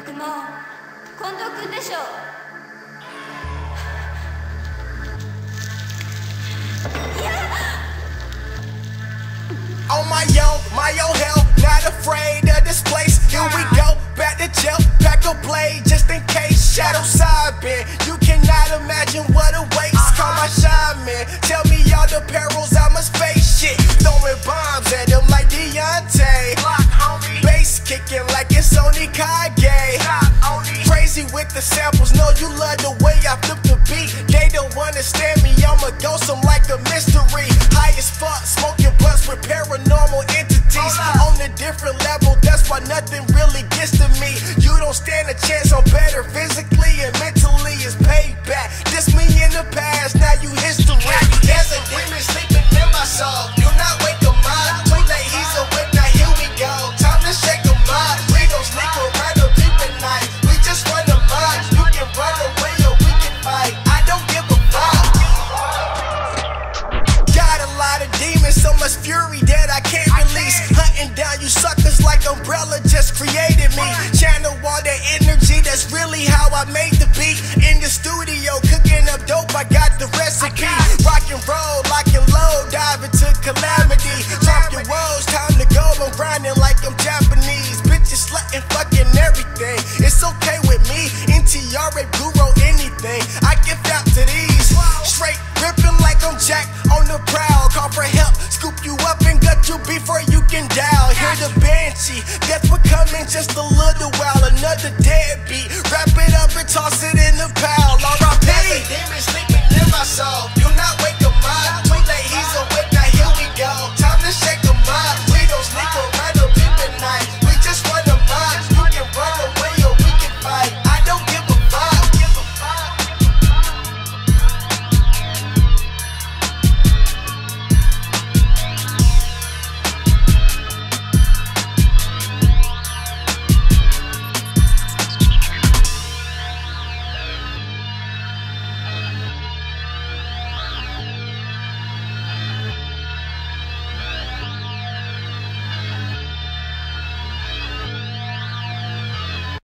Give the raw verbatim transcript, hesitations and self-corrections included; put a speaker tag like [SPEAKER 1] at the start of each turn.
[SPEAKER 1] 曲も近藤くんでしょ。
[SPEAKER 2] On my own, my own hell, not afraid of this place. Here we go, back to jail, pack a blade just in case. Shadow side bend, you cannot imagine what awaits. Call my shaman, tell me all the perils I must face. Shit, throwing bombs at them like Deontay. Bass kicking like it's only Kage. Crazy with the samples, know you love the way I flip the beat. They don't understand me, I'm a ghost, I'm like a mystery. High as fuck, smoking blunts with paranormal entities. On a different level, that's why nothing really gets to me. You don't stand a chance, I'm better physically and mentally. It's payback. This me in the past, now you history. There's a demon sleeping in my soul. Do not wake him up. Too late, he's awake, now here we go. Time to shake him up. We don't sneak around the peep at night. We just run the mud. You can run away or we can fight. I don't give a fuck. Got a lot of demons, so much fury that I can't release. Hunting down you suckers like Umbrella just created me. Channel all that energy, that's really how I made the beat. In the studio, cooking up dope, I got the recipe. Rock and roll, lock and load, dive into calamity. Drop your woes, time to go, I'm grinding like I'm Japanese. Bitches slutting, fucking everything. It's okay with me, N T R, rape guru, anything. I give out to these. Straight ripping like I'm Jack on the prowl. Call for help, scoop you up and gut you before you can dial. Hear the banshee, death will come in just a little while. Another deadbeat, wrap it up and toss it in the pile.